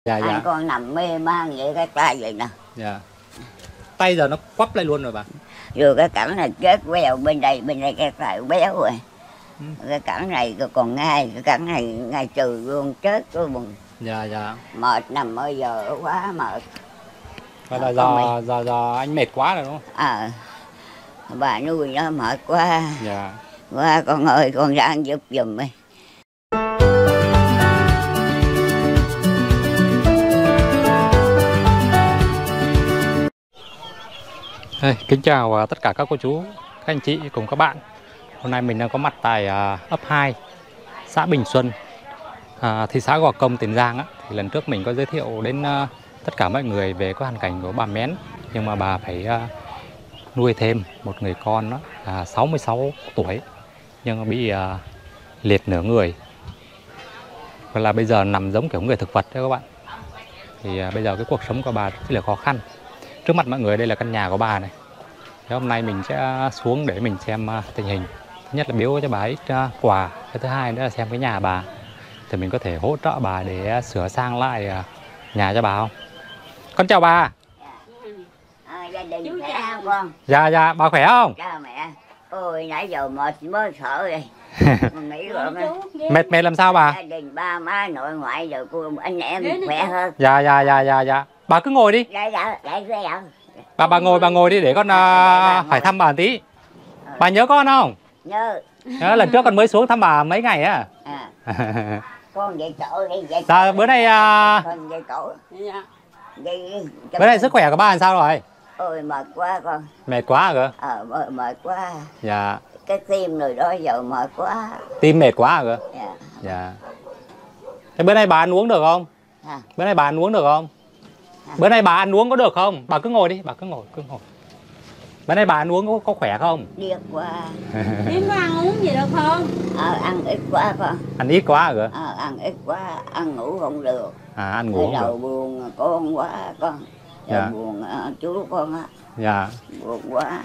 Dạ Hai dạ. con nằm mê man vậy cái tay vậy nè. Dạ. Tay giờ nó quắp lại luôn rồi bà. Rồi cái cẳng này chết queo bên đây cái tay béo rồi. Ừ. Cái cẳng này còn ngay, cái cẳng này ngay trừ luôn, chết luôn. Dạ dạ. Mệt nằm bây giờ quá mệt. Vậy là giờ anh mệt quá rồi đúng không? Bà nuôi nó mệt quá. Dạ. Quá con ơi, con ráng giúp giùm đi. Hey, kính chào tất cả các cô chú, các anh chị cùng các bạn. Hôm nay mình đang có mặt tại ấp 2, xã Bình Xuân, thị xã Gò Công, Tiền Giang á. Thì lần trước mình có giới thiệu đến tất cả mọi người về cái hoàn cảnh của bà Mén, nhưng mà bà phải nuôi thêm một người con đó, 66 tuổi nhưng mà bị liệt nửa người, và là bây giờ nằm giống kiểu người thực vật đấy các bạn. Thì bây giờ cái cuộc sống của bà rất là khó khăn. Trước mặt mọi người đây là căn nhà của bà này. Thế hôm nay mình sẽ xuống để mình xem tình hình. Thứ nhất là biếu cho bà ấy quà, cái thứ hai nữa là xem cái nhà bà thì mình có thể hỗ trợ bà để sửa sang lại nhà cho bà không. Con chào bà. Gia đình khỏe không con? Dạ dạ, bà khỏe không? Chào mẹ. Ôi nãy giờ mệt mới sợ rồi. Nghĩ rồi Mệt làm sao bà? gia đình ba má nội ngoại rồi cô anh em khỏe hơn. Dạ. Bà cứ ngồi đi. Dạ. Bà ngồi đi để con hỏi thăm bà một tí. Bà nhớ con không? Nhớ. Lần trước con mới xuống thăm bà mấy ngày á. Con vậy cậu đi vậy. Dạ, bữa nay Con vậy cậu. bữa nay sức khỏe của bà làm sao rồi? Ôi mệt quá con. Mệt quá cơ? Mệt quá. Dạ. Cái tim rồi đó giờ mệt quá. Tim mệt quá cơ? Dạ. Dạ. Thế bữa nay bà ăn uống được không? Bữa nay bà ăn uống được không? Bữa nay bà ăn uống có được không? Bà cứ ngồi đi, bà cứ ngồi. Bữa nay bà ăn uống có khỏe không? Điên quá. Em có ăn uống gì được không? Ăn ít quá con. Ăn ít quá cơ? Ăn ít quá, ăn ngủ không được. Ăn ngủ không đầu được. buồn con quá con. Dạ. Buồn chú con á. Dạ. Buồn quá.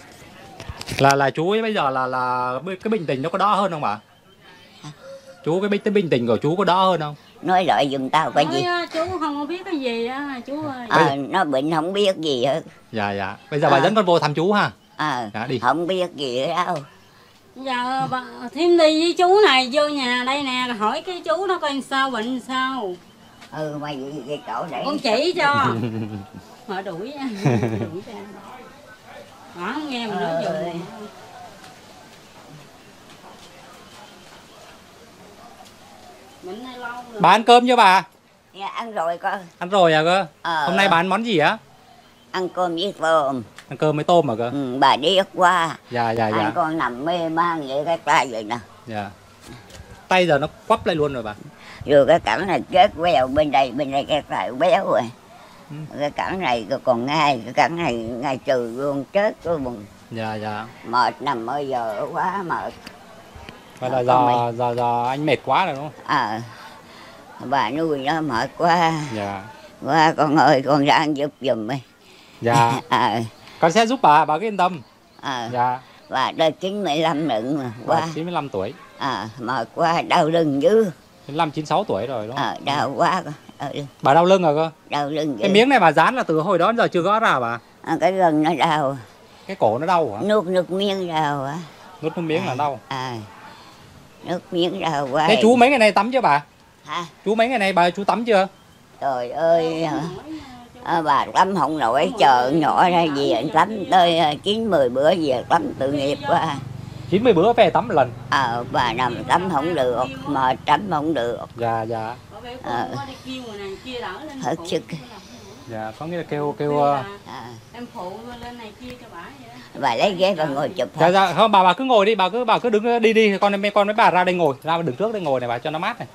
Là chú ấy bây giờ là cái bệnh tình nó có đỡ hơn không bà? Chú cái bệnh tình của chú có đỡ hơn không? Nói lại giùm tao cái gì? Chú không có biết cái gì á chú ơi. Nó bệnh không biết gì hết. Dạ. Bây giờ bà dẫn con vô thăm chú ha. Dạ, đi. Không biết gì đâu. Giờ bà thêm đi với chú này vô nhà đây nè, hỏi cái chú nó coi sao, bệnh sao. Mày vậy cậu để Con chỉ cho. Họ đuổi ra. Họ không nghe mình nói dùng. Bà ăn cơm chưa bà? Dạ, ăn rồi con. Ăn rồi à cơ? Hôm nay bà ăn món gì á? Ăn cơm với tôm. Ăn cơm với tôm à cơ? Bà điếc quá. Dạ. Hai con nằm mê man vậy cái tay vậy nè. Dạ. Tay giờ nó quắp lại luôn rồi bà. Rồi cái cẳng này chết queo bên đây cái tay béo rồi. Cái cẳng này còn ngay, cái cẳng này ngay trừ luôn, chết luôn. Dạ. Mệt nằm bây giờ quá mệt. Vậy là giờ anh mệt quá rồi đúng không? Bà nuôi nó mệt quá. Dạ. Quá con ơi, con ráng giúp giùm đi. Dạ. Con sẽ giúp bà cứ yên tâm. Dạ. Bà đã 95 nựng mà. Quá. 95 tuổi. Mệt quá, đau lưng dữ. 95, 96 tuổi rồi đúng không? Đau quá. Bà đau lưng rồi cơ? Đau lưng dữ. Cái miếng này bà dán là từ hồi đó đến giờ chưa có ra bà? Cái gân nó đau. Cái cổ nó đau hả? Nước miếng đau á. Nước miếng là đau. Nước miếng đau quá. Thế chú mấy ngày nay tắm chưa bà? Hả? Chú mấy ngày nay chú tắm chưa? Trời ơi. Bà tắm không nổi, chờ nhỏ ra về tắm tới 9-10 bữa về tắm tự nghiệp quá. 90 bữa về tắm một lần. Bà nằm tắm không được, mệt tắm không được. Dạ. Hết sức. Dạ, có nghĩa là kêu em phụ lên này kia cho bà vậy. Bà lấy ghế và ngồi chụp. Dạ, không bà cứ ngồi đi, bà cứ đứng đi, con với bà ra đây ngồi, ra đứng trước đây ngồi này bà cho nó mát này.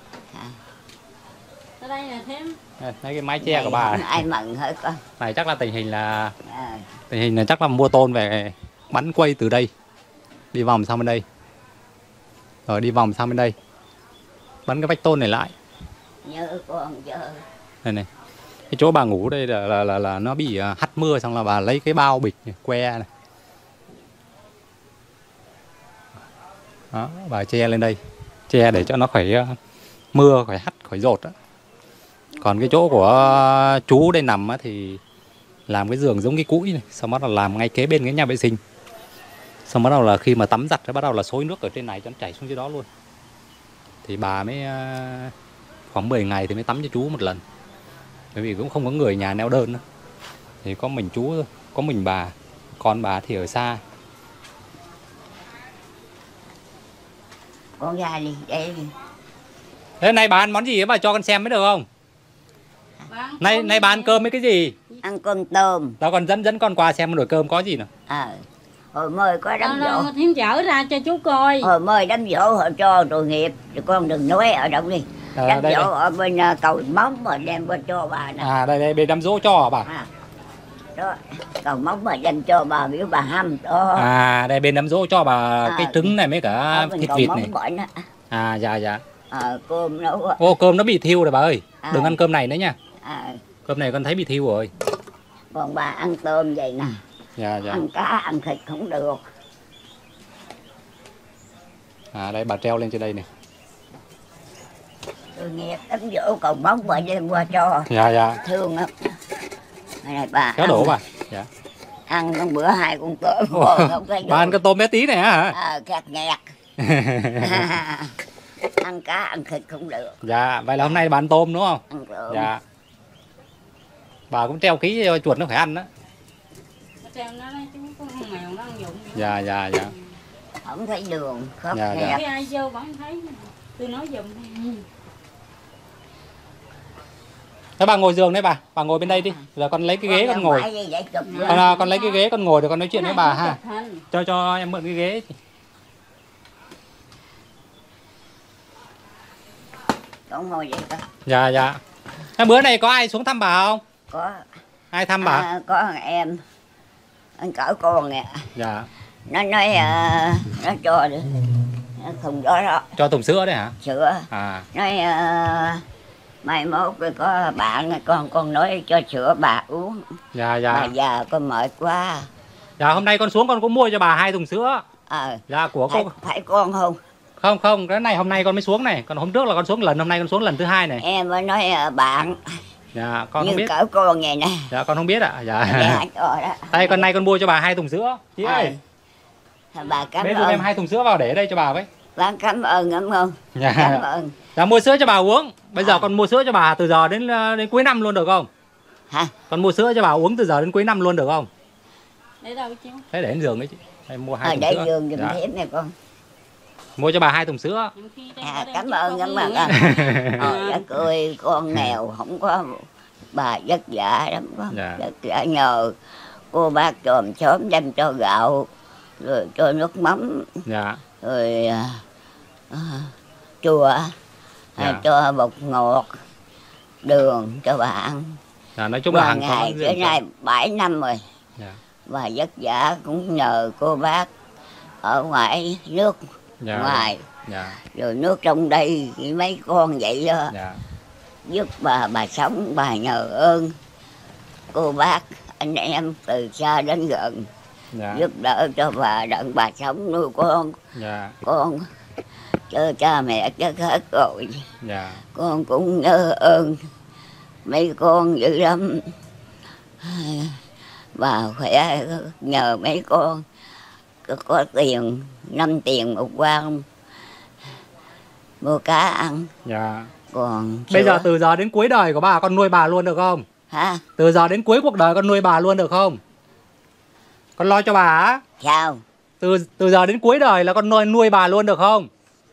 Ở đây là thêm. Đây cái mái che của bà. Ai mận hết con. Này chắc là tình hình là chắc là mua tôn về bắn quay từ đây. Đi vòng sang bên đây. Rồi đi vòng sang bên đây. Bắn cái vách tôn này lại. Nhớ con chờ. Này. Cái chỗ bà ngủ đây là nó bị hắt mưa, xong là bà lấy cái bao bịch này, que này. Đó, bà che lên đây. Che để cho nó khỏi mưa, khỏi hắt, khỏi dột đó. Còn cái chỗ của chú đây nằm á thì làm cái giường giống cái cũi này, xong bắt đầu làm ngay kế bên cái nhà vệ sinh. Xong bắt đầu là khi mà tắm giặt nó bắt đầu là xối nước ở trên này cho nó chảy xuống dưới đó luôn. Thì bà mới khoảng 10 ngày thì mới tắm cho chú một lần. Bởi vì cũng không có người nhà neo đơn nữa. Thì có mình chú thôi, có mình bà, con bà thì ở xa. Con ra đi, đây đi. Thế nay bà ăn món gì bà cho con xem mới được không? Nay bà ăn cơm với cái gì? Ăn cơm tôm. Tao còn dẫn con qua xem một nồi cơm có gì nào. Hồi mời có đám dỗ. Thím chở ra cho chú coi. Hồi mời đám dỗ họ cho tội nghiệp. Rồi con đừng nói ở đâu đi. Đám dỗ ở bên cầu móng mà đem qua cho bà nè. Đây bên đám dỗ cho hả bà? Đó, cầu móng mà đem cho bà biểu bà hâm đó. Đây bên đám dỗ cho bà cái trứng này với cả thịt vịt này. Dạ. Cơm nấu. Ô, cơm nó bị thiêu rồi bà ơi. Đừng ăn cơm này nữa nha. Cơm này con thấy bị thiêu rồi. Còn bà ăn tôm vậy nè. Dạ. Ăn cá, ăn thịt không được. Đây bà treo lên trên đây này. Tôi nghe đám dỗ cầu móng bà đem qua cho. Dạ. Thương lắm. Này bà kéo đổ bà. Dạ. Ăn con bữa 2 con tôm. Không thấy bà ăn cái tôm bé tí này hả? Khát nghẹt. Ăn cá, ăn thịt không được. Dạ, vậy là hôm nay bà ăn tôm đúng không? Ăn tôm. Dạ. Bà cũng treo ký cho chuột nó phải ăn đó. Treo nó chú có con mèo nó ăn dụng. Dạ. Không thấy đường, khóc Dạ. Khi ai vô vẫn thấy. Tôi nói giùm. Thế bà ngồi giường đấy bà ngồi bên đây đi. Giờ con lấy cái ghế con ngồi. Con lấy cái ghế con ngồi để con nói chuyện với bà ha. Cho em mượn cái ghế. Con ngồi vậy cơ. Dạ. Thế bữa này có ai xuống thăm bà không? Có. Ai thăm bà? Có thằng em. Anh cỡ con nè. Dạ. Nó nói nó cho được. Thùng đó. Cho thùng sữa đấy hả? Sữa. Nói mai mốt có bạn con nói cho sữa bà uống. Dạ. Bà già con mệt quá. Dạ hôm nay con xuống con cũng mua cho bà 2 thùng sữa. Dạ của con. Phải con không? Không, cái này hôm nay con mới xuống này. Còn hôm trước là con xuống lần, hôm nay con xuống lần thứ 2 này. Em mới nói bạn. Dạ, con không biết. Như cỡ con vậy nè. Dạ, con không biết ạ. Dạ. Đó. Đây, con nay con mua cho bà 2 thùng sữa. Chị ơi. Bà cảm ơn. ơn. Em 2 thùng sữa vào để ở đây cho bà với. Bạn cảm ơn không? Dạ. Cảm ơn. Dạ, mua sữa cho bà uống. Bây giờ con mua sữa cho bà từ giờ đến cuối năm luôn được không? Hả? Con mua sữa cho bà uống từ giờ đến cuối năm luôn được không? Để đâu chứ? Thế để lên giường đấy chị. Em mua 2 thùng để sữa. giường giùm thêm nè con. Mua cho bà 2 thùng sữa. Cảm ơn con. Đất ơi, con nghèo không có bà vất vả lắm con. Vất vả nhờ cô bác chòm xóm đem cho gạo rồi cho nước mắm. Dạ. Rồi chùa cho bột ngọt, đường cho bà ăn. Nói chung là hàng ngày tới nay 7 năm rồi. Và vất vả cũng nhờ cô bác ở ngoài nước ngoài. Rồi nước trong đây mấy con vậy đó. Giúp bà sống, bà nhờ ơn cô bác anh em từ xa đến gần. Giúp đỡ cho bà đặng bà sống nuôi con. Con cho cha mẹ chết hết rồi. Con cũng nhớ ơn mấy con dữ lắm. Bà khỏe nhờ mấy con có tiền 5 tiền một quan mua cá ăn. Còn bây giờ từ giờ đến cuối đời của bà con nuôi bà luôn được không? Hả? Từ giờ đến cuối cuộc đời con nuôi bà luôn được không? Con lo cho bà á. Sao? Từ giờ đến cuối đời là con nuôi bà luôn được không?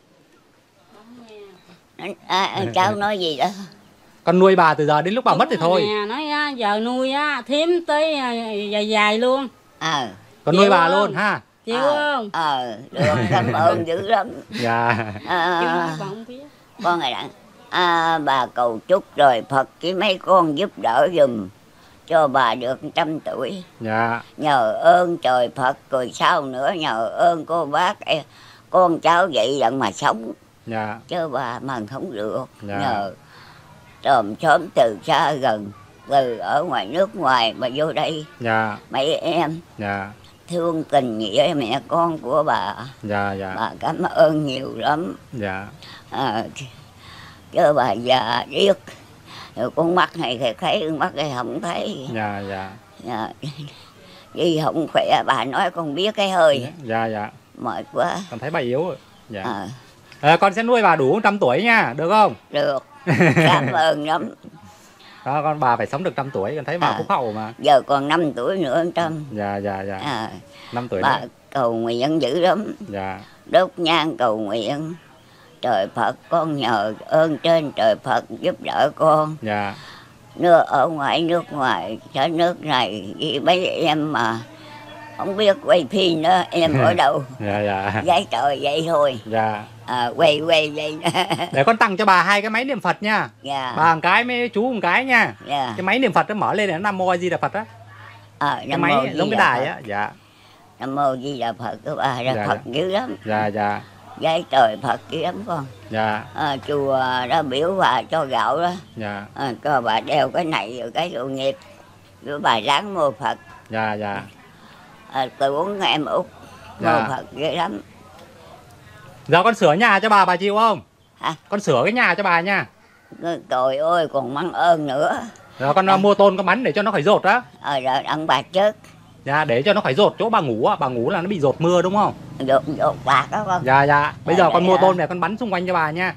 Cháu nói gì đó? Con nuôi bà từ giờ đến lúc bà mất thì thôi. Nói giờ nuôi thím tới dài luôn. Con nuôi bà luôn ha. Chịu không? Được, cảm ơn dữ lắm. Dạ. Con này bà cầu chúc rồi Phật với mấy con giúp đỡ giùm cho bà được 100 tuổi. Nhờ ơn trời Phật rồi sau nữa nhờ ơn cô bác con cháu vậy đặng mà sống. Chứ bà mà không được. Nhờ tròm xóm từ xa gần, từ ở ngoài nước ngoài mà vô đây. Mấy em thương tình nghĩa mẹ con của bà. Bà cảm ơn nhiều lắm. Chứ bà già riết Rồi con mắt này thì thấy, con mắt này không thấy. Dạ dạ. Dạ. Vì không khỏe, bà nói con biết cái hơi. Dạ dạ. Mệt quá. Con thấy bà yếu rồi. Dạ. Con sẽ nuôi bà đủ 100 tuổi nha, được không? Được. Cảm ơn lắm. Đó, con bà phải sống được 100 tuổi, con thấy bà phúc hậu mà. Giờ còn 5 tuổi nữa 100. Dạ dạ dạ. 5 tuổi bà nữa. cầu nguyện dữ lắm. Dạ. Đốt nhang cầu nguyện. Trời Phật, con nhờ ơn trên trời Phật giúp đỡ con. Dạ. Nước ở ngoài, nước ngoài, ở nước này vì mấy em mà không biết quay phim nữa, em ở đâu. Dạ dạ. Giấy trời vậy thôi. Dạ. Quay vậy. Để con tặng cho bà 2 cái máy niệm Phật nha. Dạ. Bà một cái, mấy chú một cái nha. Dạ. Cái máy niệm Phật nó mở lên là Nam Mô A Di Đà Phật á. Cái máy giống cái đài á. Dạ. Nam Mô Di Đà Phật của bà là Phật dữ lắm. Dạ dạ. Giấy trời Phật dữ lắm con. Dạ. Chùa đó biểu bà cho gạo đó. Dạ. Cho bà đeo cái này rồi cái đồ nghiệp. Rồi bà ráng mua Phật. Dạ dạ. Tôi uống em Út mua Phật dữ lắm. Giờ con sửa nhà cho bà chịu không? Hả? Con sửa cái nhà cho bà nha. Trời ơi còn mắng ơn nữa. Rồi con mua tôn con bắn để cho nó khỏi dột á. Rồi ăn bạc chết. Dạ, để cho nó khỏi dột chỗ bà ngủ á. Bà ngủ là nó bị dột mưa đúng không? Dột bạc đó con. Dạ dạ. Bây giờ con mua tôn này con bắn xung quanh cho bà nha.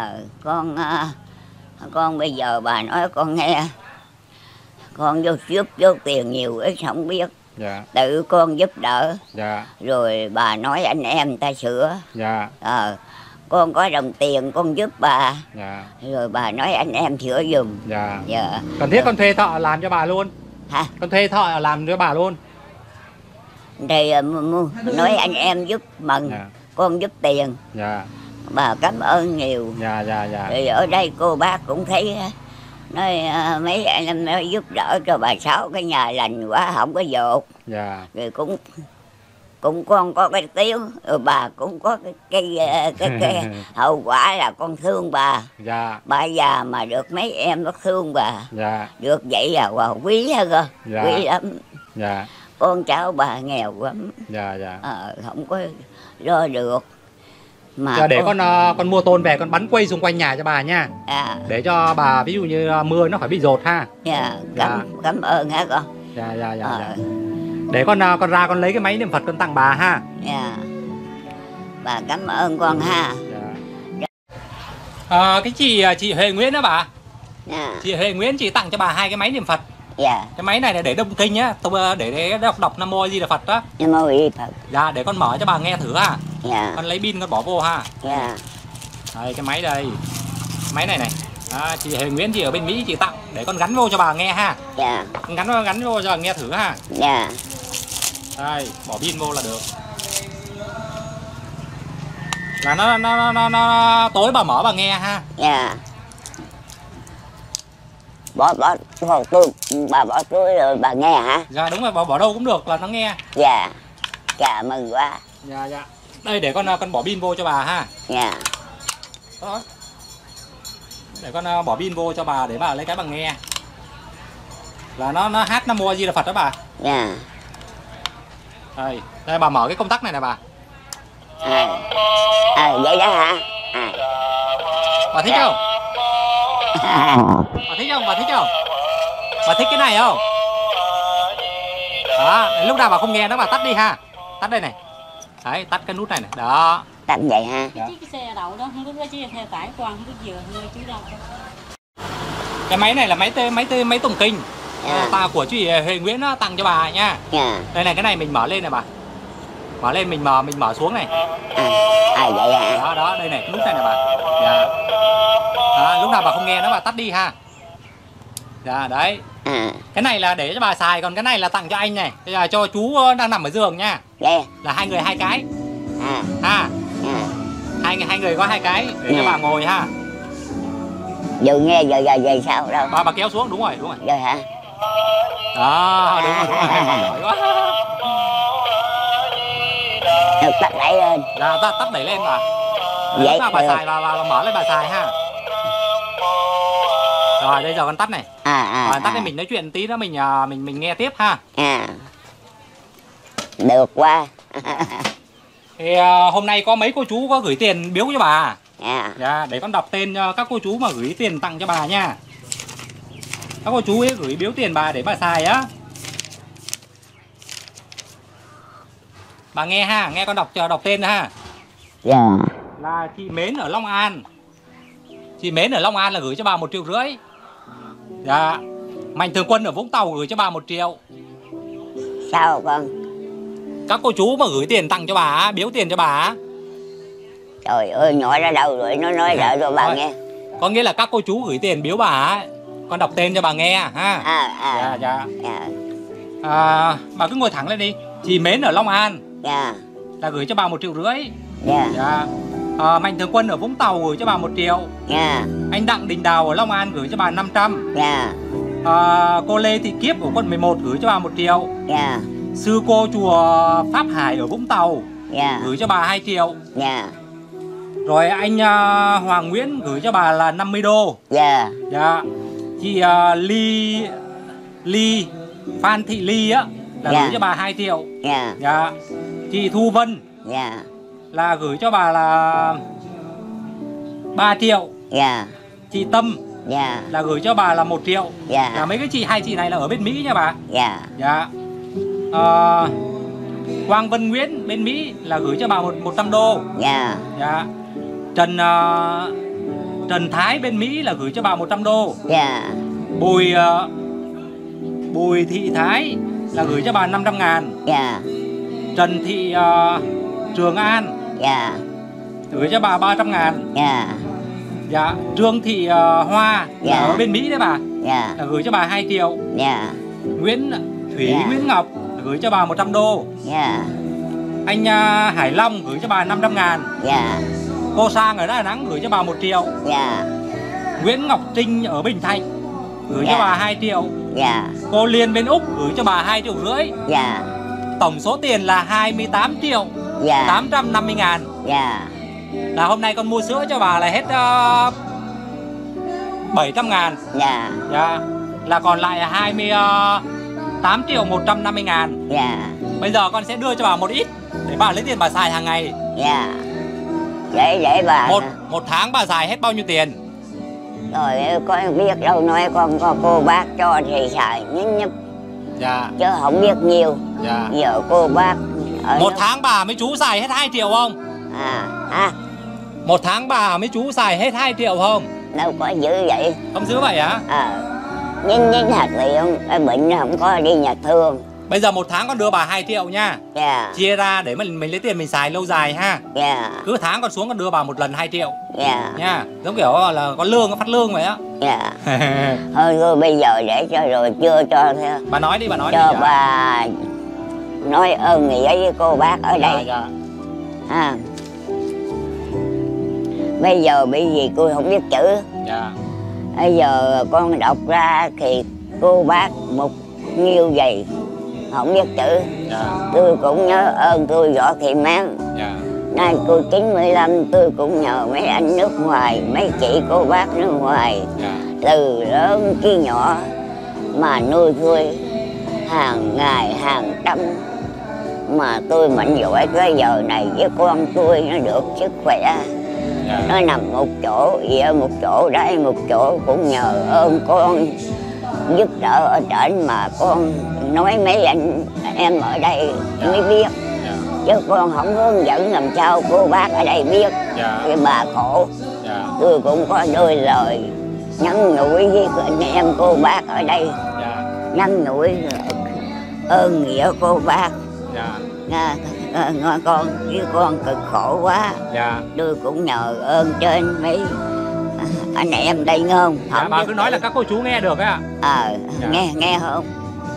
Con bây giờ bà nói con nghe. Con giúp tiền nhiều ít không biết. Dạ. Tự con giúp đỡ. Dạ. Rồi bà nói anh em người ta sửa. Dạ. Con có đồng tiền con giúp bà. Dạ. Rồi bà nói anh em sửa giùm. Dạ. Dạ. Cần thiết con thuê thợ làm cho bà luôn. Hả? Con thuê thợ làm cho bà luôn. Thì nói anh em giúp mừng. Dạ. Con giúp tiền. Dạ. Bà cảm ơn nhiều. Dạ dạ dạ. Rồi ở đây cô bác cũng thấy nói mấy anh em nói giúp đỡ cho bà Sáu cái nhà lành quá không có dột. Dạ. Rồi cũng con có cái tiếng, rồi bà cũng có cái hậu quả là con thương bà. Dạ. Bà già mà được mấy em nó thương bà. Dạ. Được vậy là quý ha cơ. Dạ. Quý lắm. Dạ. Con cháu bà nghèo lắm. Dạ dạ. Không có lo được. Mà Giờ để con mua tôn về con bắn quay xung quanh nhà cho bà nha. Để cho bà ví dụ như mưa nó khỏi bị dột ha. Dạ. Cảm ơn hả con. Dạ dạ dạ. Dạ. Để con ra con lấy cái máy niệm Phật con tặng bà ha. Dạ. Bà cảm ơn con ha. Dạ. Cái chị Huệ Nguyễn đó bà. Dạ. Chị Huệ Nguyễn chị tặng cho bà 2 cái máy niệm Phật. Dạ. Cái máy này là để đông kinh á, để đọc Nam Mô A Di Đà Phật đó. Nam Mô A Di Đà Phật. Dạ, để con mở cho bà nghe thử ha. Dạ. Con lấy pin con bỏ vô ha. Dạ. Đây cái máy đây. Máy này này. Chị Huệ Nguyễn chị ở bên Mỹ chị tặng để con gắn vô cho bà nghe ha. Dạ. Con gắn vô cho bà nghe thử ha. Dạ. Đây, bỏ pin vô là được. Là nó tối bà mở bà nghe ha. Dạ. Bỏ túi, bà bỏ túi rồi bà nghe hả? Dạ đúng rồi, bỏ đâu cũng được là nó nghe. Dạ. Cảm ơn quá. Dạ dạ. Đây để con bỏ pin vô cho bà ha. Dạ. Đó. Để con bỏ pin vô cho bà để bà lấy cái bà nghe. Là nó hát Nam Mô A Di Đà Phật đó bà. Dạ. Đây bà mở cái công tắc này nè bà. Vậy đó hả? Bà thích không? Bà thích không? Bà thích không? Bà thích cái này không? Đó, lúc nào bà không nghe nó bà tắt đi ha. Tắt đây này. Đấy, tắt cái nút này này. Đó. Tắt vậy ha. Cái xe đậu đó không có chiếc xe tải quan không có vừa hơi chứ đâu. Cái máy này là máy tụng kinh. Ta của chị Huệ Nguyễn nó tặng cho bà nha. Đây này, cái này mình mở lên này bà. Mở lên mình mở xuống này. Vậy hả? Đó đó, đây này, cái nút này này bà. Dạ. Đó, lúc nào bà không nghe nó bà tắt đi ha. Dạ đấy. Cái này là để cho bà xài, còn cái này là tặng cho anh này. Bây giờ cho chú đang nằm ở giường nha. Là 2 người 2 cái. Ha. Hai người có 2 cái để cho bà ngồi ha. Giờ nghe giờ sao đâu. Bà kéo xuống, đúng rồi. Rồi hả? Đó, đúng rồi. Giỏi quá. Tắt đẩy lên. Dạ, tắt đẩy lên bà. Lúc nào bà xài bà mở lên bà xài ha. Rồi, bây giờ con tắt này. Rồi, tắt đây mình nói chuyện tí nữa mình nghe tiếp ha. Được quá. Thì hôm nay có mấy cô chú có gửi tiền biếu cho bà. Dạ, để con đọc tên các cô chú mà gửi tiền tặng cho bà nha. Các cô chú ấy gửi biếu tiền bà để bà xài á. Bà nghe ha, nghe con đọc tên ha. Dạ. Là chị Mến ở Long An. Chị Mến ở Long An là gửi cho bà 1,5 triệu. Dạ. Mạnh Thường Quân ở Vũng Tàu gửi cho bà 1 triệu. Sao con? Các cô chú mà gửi tiền tặng cho bà, biếu tiền cho bà. Trời ơi, nhỏ ra đâu rồi, nó nói lại cho bà nghe. Có nghĩa là các cô chú gửi tiền biếu bà, con đọc tên cho bà nghe ha. Dạ, dạ. Bà cứ ngồi thẳng lên đi. Chị Mến ở Long An. Dạ. Là gửi cho bà 1,5 triệu. Dạ. Dạ. Mạnh Thường Quân ở Vũng Tàu gửi cho bà 1 triệu. Dạ. Anh Đặng Đình Đào ở Long An gửi cho bà 500. Dạ. Cô Lê Thị Kiếp ở quận 11 gửi cho bà 1 triệu. Dạ. Sư cô chùa Pháp Hải ở Vũng Tàu gửi cho bà 2 triệu. Dạ. Rồi anh Hoàng Nguyễn gửi cho bà là 50 đô. Dạ. Dạ. Chị Ly Phan Thị Ly á là gửi cho bà 2 triệu. Dạ. Dạ. Chị Thu Vân là gửi cho bà là 3 triệu. Dạ. Chị Tâm là gửi cho bà là 1 triệu. Là mấy cái hai chị này là ở bên Mỹ nha bà. Dạ. Dạ. Quang Vân Nguyễn bên Mỹ là gửi cho bà 100 đô. Dạ. Dạ. Trần Thái bên Mỹ là gửi cho bà 100 đô. Dạ. Bùi Thị Thái là gửi cho bà 500.000. Dạ. Trần Thị Trường An gửi cho bà 300.000. Dạ. Dạ. Trương Thị Hoa là ở bên Mỹ đấy bà. Dạ. Là gửi cho bà 2 triệu. Dạ. Nguyễn Ngọc là gửi cho bà 100 đô. Dạ. Anh Hải Long gửi cho bà 500.000. Dạ. Cô Sang ở Đà Nẵng gửi cho bà 1 triệu. Dạ. Nguyễn Ngọc Trinh ở Bình Thạnh gửi cho bà 2 triệu. Dạ. Cô Liên bên Úc gửi cho bà 2,5 triệu. Dạ. Tổng số tiền là 28 triệu 850 ngàn. Dạ. Là hôm nay con mua sữa cho bà là hết 700 ngàn. Dạ. Dạ. Là còn lại 28 triệu 150 ngàn. Dạ. Bây giờ con sẽ đưa cho bà một ít để bà lấy tiền bà xài hàng ngày. Dạ. Để bà Một tháng bà xài hết bao nhiêu tiền? Rồi có biết đâu, nói con có cô bác cho thì xài nhấp. Dạ. Chứ không biết nhiều. Dạ. Giờ cô bác một tháng bà mấy chú xài hết 2 triệu không? Một tháng bà mấy chú xài hết 2 triệu không? Đâu có dữ vậy. Không dữ vậy hả? Nhưng thật liền, cái bệnh không có đi nhà thương. Bây giờ một tháng con đưa bà 2 triệu nha. Dạ. Chia ra để mình lấy tiền mình xài lâu dài ha. Dạ. Cứ tháng con xuống con đưa bà một lần 2 triệu. Dạ. Nha. Giống kiểu là có lương, có phát lương vậy á. Dạ. Thôi rồi bây giờ để cho rồi chưa cho theo. Bà nói đi, bà nói cho đi. Bà nói ơn nghĩa với cô bác ở đây. Dạ. Bây giờ bị gì cô không biết chữ. Dạ. Bây giờ con đọc ra thì cô bác một nhiêu vậy không biết chữ. Dạ. Tôi cũng nhớ ơn tôi Võ Thị Mán. Dạ. Nay cô 95 tôi cũng nhờ mấy anh nước ngoài, mấy chị cô bác nước ngoài. Dạ. Từ lớn chí nhỏ mà nuôi tôi hàng ngày hàng trăm, mà tôi mạnh giỏi cái giờ này với con tôi nó được sức khỏe. Dạ. Nó nằm một chỗ, ở một chỗ, đây một chỗ, cũng nhờ ơn con giúp đỡ ở trển mà con nói mấy anh em ở đây mới biết. Chứ con không hướng dẫn làm sao cô bác ở đây biết. Cái bà khổ. Tôi cũng có đôi lời nhắn nhủi với anh em cô bác ở đây. Nhắn nhủi ơn nghĩa cô bác. Con với con cực khổ quá. Tôi cũng nhờ ơn trên mấy anh em đây không? Bà cứ nói là các cô chú nghe được á. Nghe không?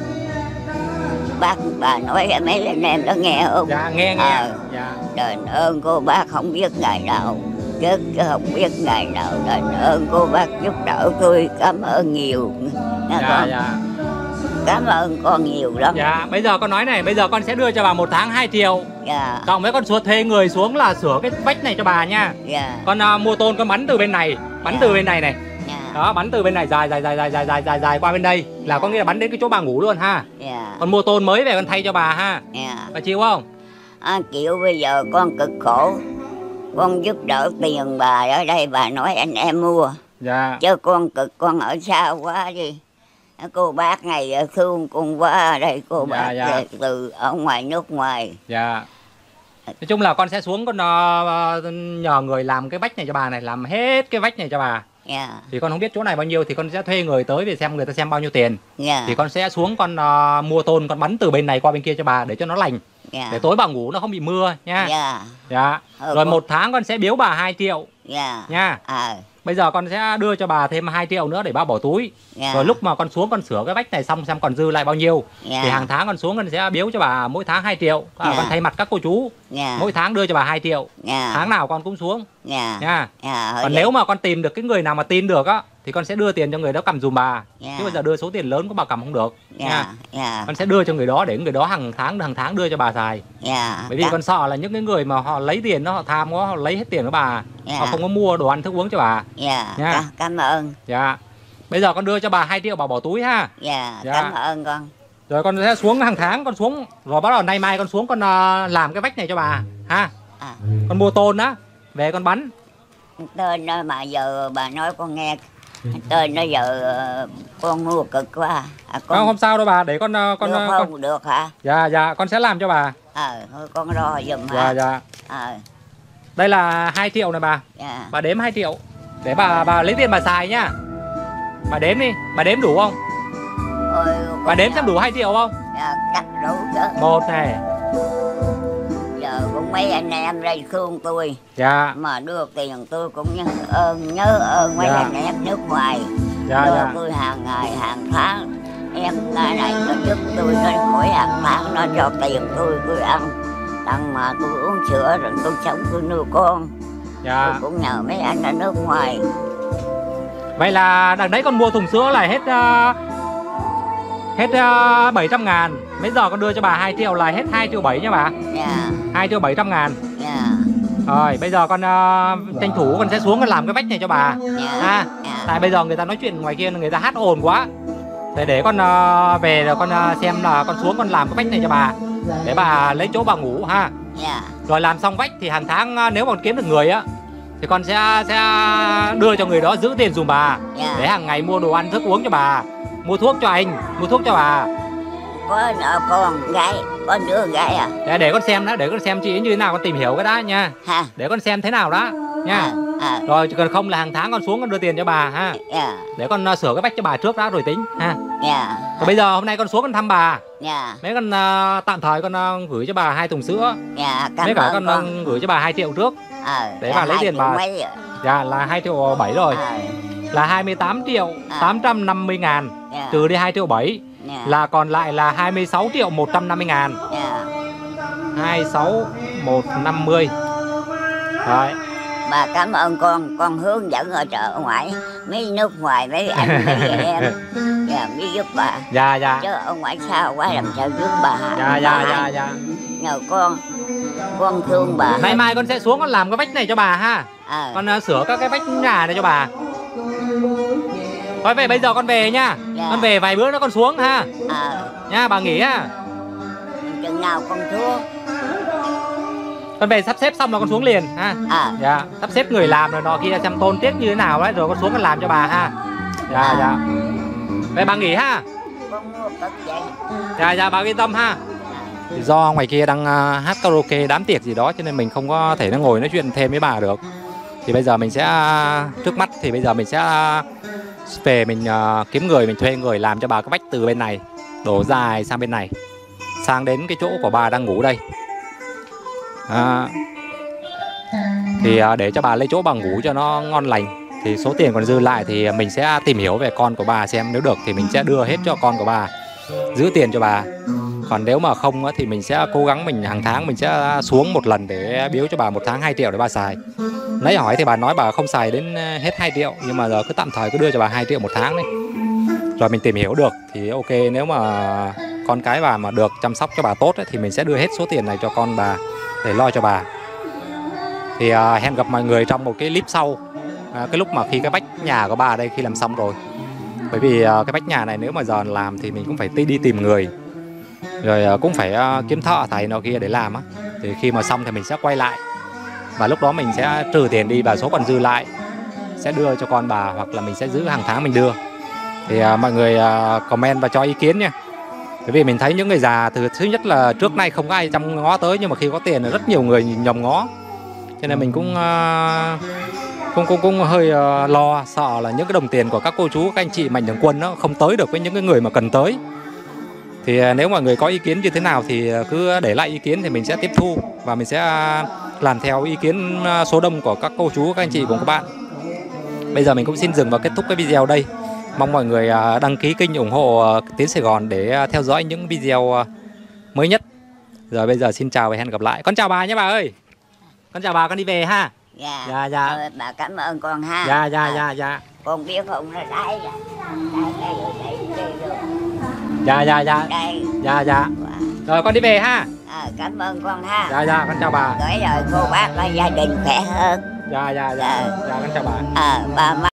Bà nói mấy anh em đó nghe không? Dạ, nghe. Đền ơn cô bác không biết ngày nào, chứ không biết ngày nào. Đền ơn cô bác giúp đỡ tôi, cảm ơn nhiều. Cảm ơn con nhiều lắm. Dạ, bây giờ con nói này, bây giờ con sẽ đưa cho bà một tháng 2 triệu. Dạ. Cộng với con thuê người xuống là sửa cái vách này cho bà nha. Dạ. Con mua tôn con bắn từ bên này, từ bên này này. Đó, bắn từ bên này dài qua bên đây, là có nghĩa là bắn đến cái chỗ bà ngủ luôn ha. Con mua tôn mới về con thay cho bà ha. Bà chịu không? Chịu. Bây giờ con cực khổ, con giúp đỡ tiền bà ở đây, bà nói anh em mua. Dạ. Chứ con cực, con ở xa quá đi. Cô bác này thương con quá ở đây, cô bác từ ở ngoài nước ngoài. Dạ. Nói chung là con sẽ xuống con nhờ người làm cái vách này cho bà này, làm hết cái vách này cho bà. Thì con không biết chỗ này bao nhiêu thì con sẽ thuê người tới để xem người ta xem bao nhiêu tiền. Thì con sẽ xuống con mua tôn con bắn từ bên này qua bên kia cho bà để cho nó lành. Để tối bà ngủ nó không bị mưa nha. Dạ. Rồi một tháng con sẽ biếu bà 2 triệu nha. Bây giờ con sẽ đưa cho bà thêm 2 triệu nữa để bà bỏ túi. Rồi lúc mà con xuống con sửa cái vách này xong xem còn dư lại bao nhiêu. Thì hàng tháng con xuống con sẽ biếu cho bà mỗi tháng 2 triệu. Con thay mặt các cô chú. Mỗi tháng đưa cho bà 2 triệu. Tháng nào con cũng xuống. Nha. Còn nếu mà con tìm được cái người nào mà tin được á thì con sẽ đưa tiền cho người đó cầm dùm bà. Chứ bây giờ đưa số tiền lớn của bà cầm không được nha. Con sẽ đưa cho người đó để người đó hàng tháng đưa cho bà xài. Bởi vì con sợ là những cái người mà họ lấy tiền đó, họ tham quá, họ lấy hết tiền của bà. Họ không có mua đồ ăn thức uống cho bà. Nha. Cảm ơn. Dạ. Bây giờ con đưa cho bà 2 triệu bà bỏ túi ha. Cảm ơn con. Rồi con sẽ xuống hàng tháng con xuống. Rồi bắt đầu nay mai con xuống con làm cái vách này cho bà ha. Con mua tôn á, về con bắn. Tên đó mà giờ bà nói con nghe. Tên nó giờ con mua cực quá. Không sao đâu bà, để con được không? Được hả? Dạ, con sẽ làm cho bà. Thôi con lo giùm hả? Dạ. Đây là 2 triệu này bà. Bà đếm 2 triệu để bà lấy tiền bà xài nhá. Bà đếm đi, bà đếm đủ không? Bà đếm xem đủ 2 triệu không? Chắc đủ chứ. 1 này. Giờ cũng mấy anh em đây thương tôi. Mà đưa tiền tôi cũng nhớ ơn mấy anh em nước ngoài. Đưa tôi hàng ngày, hàng tháng. Em này nó giúp tôi, nó mỗi hàng tháng nó cho tiền tôi ăn. Đằng mà tôi uống sữa rồi tôi sống tôi nuôi con. Tôi cũng nhờ mấy anh ở nước ngoài. Vậy là đằng đấy con mua thùng sữa là hết 700 ngàn. Bây giờ con đưa cho bà 2 triệu là hết 2 triệu 7 nha bà. 2 triệu 700 ngàn. Rồi bây giờ con tranh thủ con sẽ xuống con làm cái vách này cho bà. Tại bây giờ người ta nói chuyện ngoài kia người ta hát ồn quá. Để con về rồi con xem là con xuống con làm cái vách này cho bà. Để bà lấy chỗ bà ngủ ha. Rồi làm xong vách thì hàng tháng nếu mà con kiếm được người á thì con sẽ đưa cho người đó giữ tiền dùm bà. Để hàng ngày mua đồ ăn thức uống cho bà, mua thuốc cho anh, mua thuốc cho bà. Có con gái, có đứa gái à? Để con xem đó, để con xem chị như thế nào, con tìm hiểu cái đó nha. Để con xem thế nào đó nha. Rồi còn không là hàng tháng con xuống con đưa tiền cho bà ha. Để con sửa cái vách cho bà trước đã rồi tính ha. Còn bây giờ hôm nay con xuống con thăm bà. Mấy con tạm thời con gửi cho bà 2 thùng sữa. Mấy cả con gửi cho bà 2 triệu trước. Để bà lấy tiền bà. Là 2 triệu 7 rồi. Là 28 triệu 850 ngàn. Trừ đi 2 triệu 7 là còn lại là 26 triệu 150 ngàn. 26 150. Đấy. Bà cảm ơn con hướng dẫn ở chợ ngoại, mấy nước ngoài, mấy anh, mấy em mới giúp bà. Chứ ở ngoại xa quá làm sao giúp bà. Nhờ con thương bà. Nay mai con sẽ xuống con làm cái vách này cho bà ha. Con sửa các cái vách nhà này cho bà. Thôi vậy bây giờ con về nha. Con về vài bữa nữa con xuống ha. Nha bà nghỉ ha. Chừng nào con xuống. Con về sắp xếp xong là con xuống liền ha. Sắp xếp người làm rồi nọ kia xem tôn tiết như thế nào đấy rồi con xuống con làm cho bà ha. Vậy bà nghỉ ha. Con mua cực vậy. Bà yên tâm ha. Do ngoài kia đang hát karaoke đám tiệc gì đó cho nên mình không có thể nó ngồi nói chuyện thêm với bà được. Thì bây giờ mình sẽ trước mắt thì bây giờ mình sẽ về mình kiếm người, mình thuê người làm cho bà cái vách từ bên này đổ dài sang bên này, sang đến cái chỗ của bà đang ngủ đây. Thì để cho bà lấy chỗ bà ngủ cho nó ngon lành. Thì số tiền còn dư lại thì mình sẽ tìm hiểu về con của bà xem nếu được thì mình sẽ đưa hết cho con của bà, giữ tiền cho bà. Còn nếu mà không thì mình sẽ cố gắng mình hàng tháng mình sẽ xuống một lần để biếu cho bà 1 tháng 2 triệu để bà xài. Nãy hỏi thì bà nói bà không xài đến hết 2 triệu, nhưng mà giờ cứ tạm thời cứ đưa cho bà 2 triệu 1 tháng đấy. Rồi mình tìm hiểu được thì ok, nếu mà con cái bà mà được chăm sóc cho bà tốt ấy, thì mình sẽ đưa hết số tiền này cho con bà để lo cho bà. Thì hẹn gặp mọi người trong một cái clip sau, cái lúc mà khi cái vách nhà của bà ở đây khi làm xong rồi. Bởi vì cái vách nhà này nếu mà giờ làm thì mình cũng phải đi tìm người, rồi cũng phải kiếm thợ thầy nào kia để làm á. Thì khi mà xong thì mình sẽ quay lại và lúc đó mình sẽ trừ tiền đi và số còn dư lại sẽ đưa cho con bà, hoặc là mình sẽ giữ hàng tháng mình đưa. thì mọi người comment và cho ý kiến nha. Bởi vì mình thấy những người già thứ nhất là trước nay không có ai chăm ngó tới, nhưng mà khi có tiền là rất nhiều người nhòm ngó, cho nên mình cũng hơi lo sợ là những cái đồng tiền của các cô chú các anh chị mạnh thường quân nó không tới được với những cái người mà cần tới. Thì nếu mọi người có ý kiến như thế nào thì cứ để lại ý kiến thì mình sẽ tiếp thu và mình sẽ làm theo ý kiến số đông của các cô chú các anh chị cùng các bạn. Bây giờ mình cũng xin dừng và kết thúc cái video đây. Mong mọi người đăng ký kênh ủng hộ Tiến Sài Gòn để theo dõi những video mới nhất. Rồi bây giờ xin chào và hẹn gặp lại. Con chào bà nhé bà ơi. Con chào bà, con đi về ha. Dạ. Dạ. Bà cảm ơn con ha. Dạ. Con biết không nó đây là đây. Dạ. Rồi con đi về ha. Cảm ơn con ha. Dạ, con chào bà. Gửi lời cô bác và gia đình khỏe hơn. Dạ, con chào bà. Bà